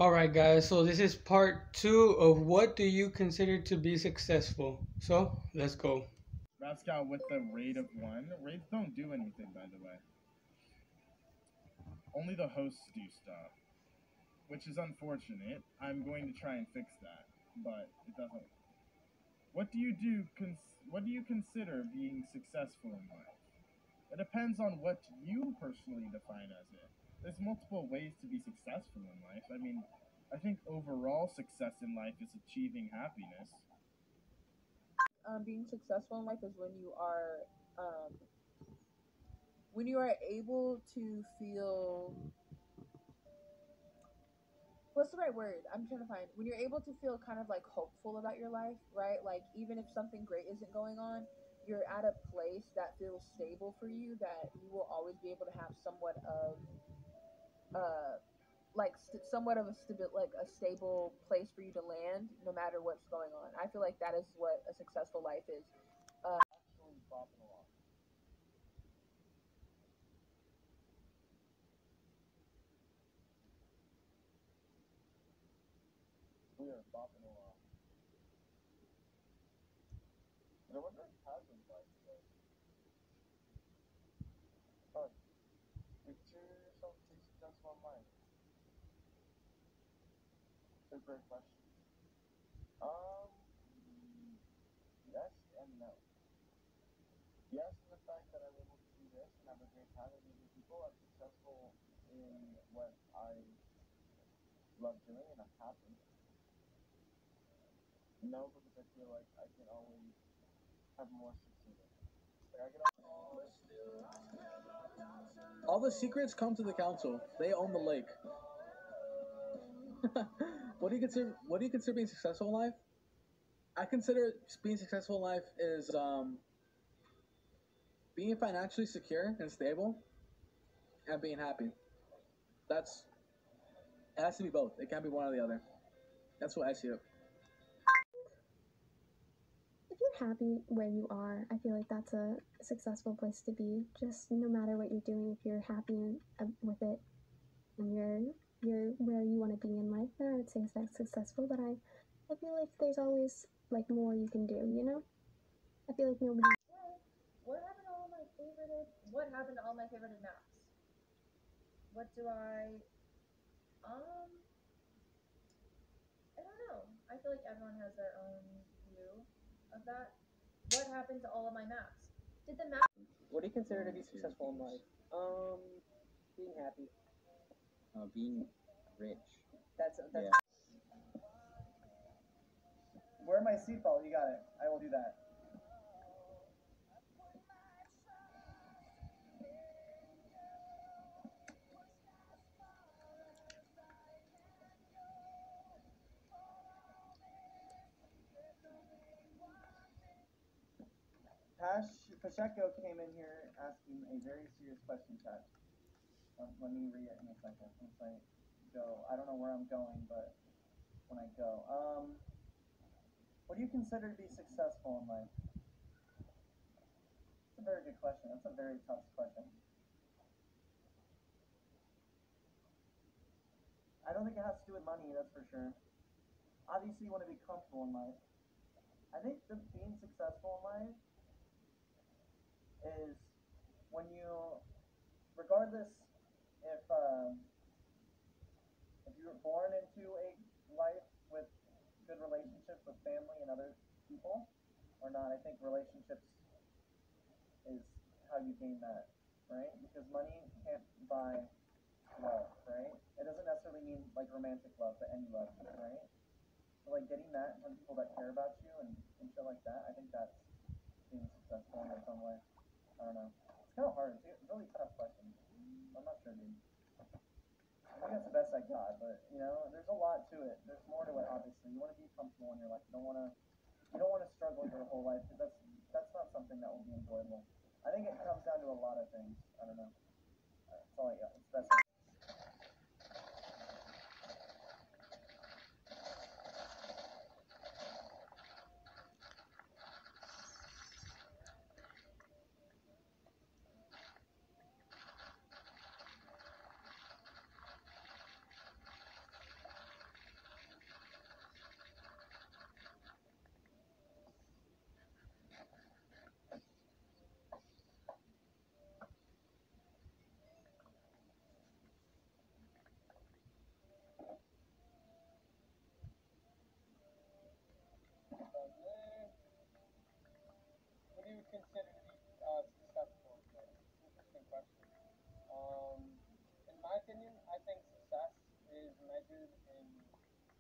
All right, guys. So this is part two of what do you consider to be successful? So let's go. Mascot with the raid of one. Raids don't do anything, by the way. Only the hosts do stuff, which is unfortunate. I'm going to try and fix that, but it doesn't. What do you do? What do you consider being successful in life? It depends on what you personally define as it. There's multiple ways to be successful in life. I mean, I think overall success in life is achieving happiness. Being successful in life is when you are able to feel, what's the right word I'm trying to find, when you're able to feel kind of like hopeful about your life, right? Like even if something great isn't going on, you're at a place that feels stable for you, that you will always be able to have somewhat of somewhat of a like a stable place for you to land no matter what's going on. I feel like that is what a successful life is. Actually, bopping along. We are bopping along. And I wonder if Hasn't like today. Oh, picture yourself to be successful in life. It's a great question. Um, yes and no. Yes, in the fact that I'm able to do this and have a great time with meeting people. I'm successful in what I love doing and I'm happy. No, because I feel like I can always have more succeeding. Like I can All the secrets come to the council. They own the lake. What do you consider being successful in life? I consider being successful in life is being financially secure and stable and being happy. That's It has to be both. It can't be one or the other. That's what I see it. If you're happy where you are, I feel like that's a successful place to be. Just no matter what you're doing, if you're happy with it and you're where you want to be in life, then I would say that's successful. But I feel like there's always like more you can do. You know, I feel like nobody. What happened to all my favorite maps? What do um I don't know. I feel like everyone has their own view of that. What happened to all of my maps? Did the map What do you consider to be successful in life? Being happy. Being rich. That's Yeah. Wear my seatbelt. You got it. I will do that. Pacheco came in here asking a very serious question, chat. Let me read it in a second. Once I go, I don't know where I'm going, but when I go, what do you consider to be successful in life? It's a very good question. That's a very tough question. I don't think it has to do with money, that's for sure. Obviously, you want to be comfortable in life. I think the being successful in life is when you, regardless if you were born into a life with good relationships with family and other people or not, I think relationships is how you gain that, right? Because money can't buy love, right? It doesn't necessarily mean like romantic love, but any love, right? So like getting that from people that care about you and shit like that, I think that's being successful in its own way. I don't know. It's kind of hard. It's a really tough question. I'm not sure, dude. I think that's the best I got, but you know, there's a lot to it. There's more to it, obviously. You want to be comfortable in your life. You don't want to struggle your whole life because that's not something that will be enjoyable. I think it comes down to a lot of things. I don't know. That's all I got. It's best.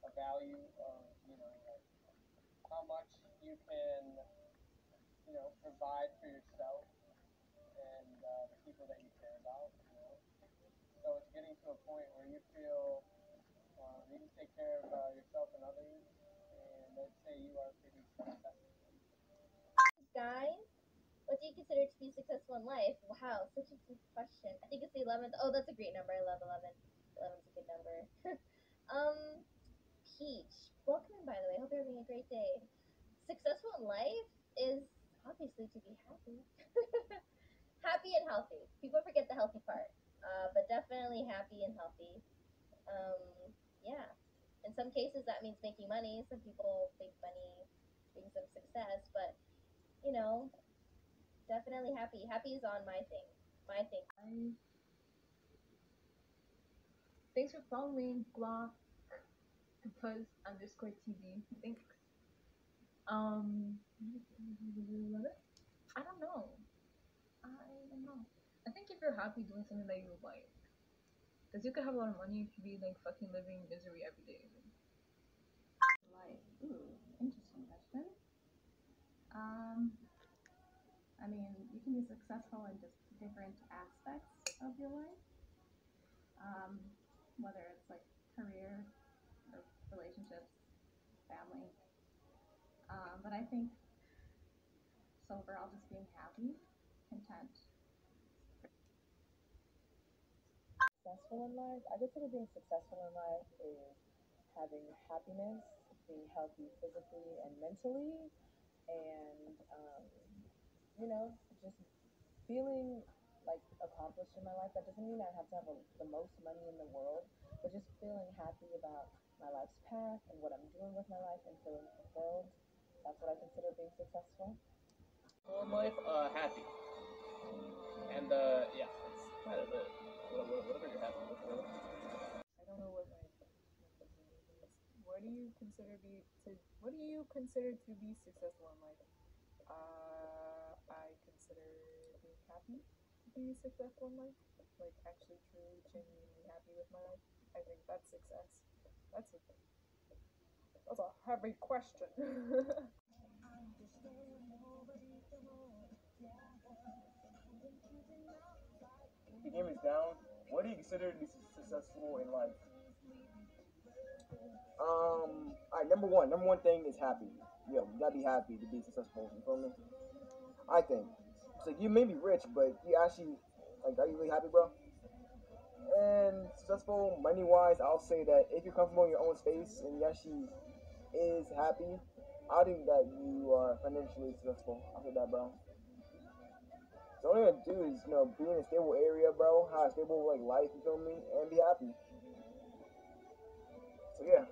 a value of, like how much you can, provide for yourself and the people that you care about. So it's getting to a point where you feel you can take care of yourself and others, and let's say you are pretty successful. Guys, what do you consider to be successful in life? Wow, such a deep question. I think it's the 11th. Oh, that's a great number. I love 11. 11's a good number. um, Peach, welcome in, by the way. Hope you're having a great day. Successful in life is obviously to be happy. Happy and healthy. People forget the healthy part, but definitely happy and healthy. Um, yeah. In some cases, that means making money. Some people think money brings them success, but you know, definitely happy. Happy is on my thing. My thing. Thanks for following Glock Buzz underscore TV. Thanks. I don't know. I think if you're happy doing something that you like, because you could have a lot of money, you could be like fucking living misery every day. Like, ooh, interesting question. I mean, you can be successful in just different aspects of your life, whether it's like career or relationships, family. But I think so overall, just being happy, content. Successful in life, I consider being successful in life is having happiness, being healthy physically and mentally, and just feeling like accomplished in my life. That doesn't mean I have to have the most money in the world, but just feeling happy about my life's path and what I'm doing with my life and feeling fulfilled. That's what I consider being successful. In life, happy. And yeah, that's kind of it. Whatever you're happy with, really. I don't know what my means. What do you consider to be successful in life? I consider being happy to be successful in life. Like actually, truly, genuinely happy with my life. I think that's success. That's a heavy question. The game is down. What do you consider to be successful in life? Alright, number one thing is happy. Yo, you gotta be happy to be successful. You feel me? I think. So you may be rich, but you actually, like, are you really happy, bro? And successful money wise, I'll say that if you're comfortable in your own space and you actually is happy, I think that you are financially successful. I'll say that, bro. So all you gotta do is, be in a stable area, bro, have a stable like life, you feel me, and be happy. So yeah.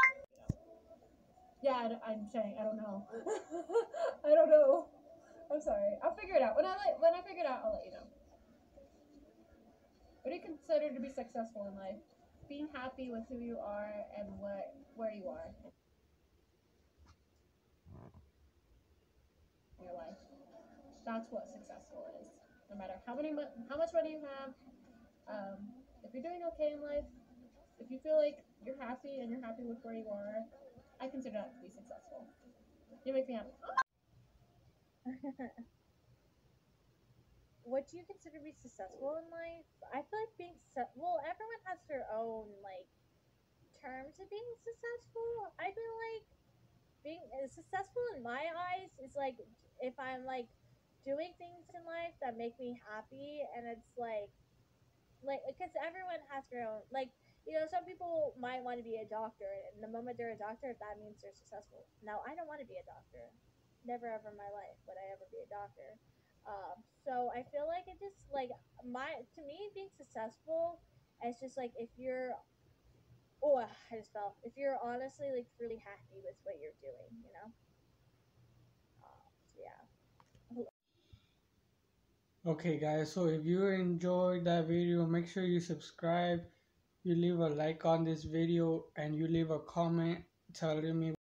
Yeah, I'm saying I don't know. I don't know. I'm sorry. I'll figure it out. When I figure it out, I'll let you know. What do you consider to be successful in life? Being happy with who you are and where you are in your life. That's what successful is. No matter how much money you have, if you're doing okay in life, if you feel like you're happy and you're happy with where you are, I consider that to be successful. You make me happy. What do you consider to be successful in life? I feel like well, everyone has their own like terms of being successful. I feel like being successful in my eyes is like if I'm like doing things in life that make me happy, and it's like because everyone has their own some people might want to be a doctor, and the moment they're a doctor, that means they're successful. Now, I don't want to be a doctor. Never ever in my life would I ever be a doctor. So I feel like it just like to me being successful is just like if you're I just fell. If you're honestly like really happy with what you're doing. So yeah. Okay guys, so if you enjoyed that video, make sure you subscribe, you leave a like on this video, and you leave a comment telling me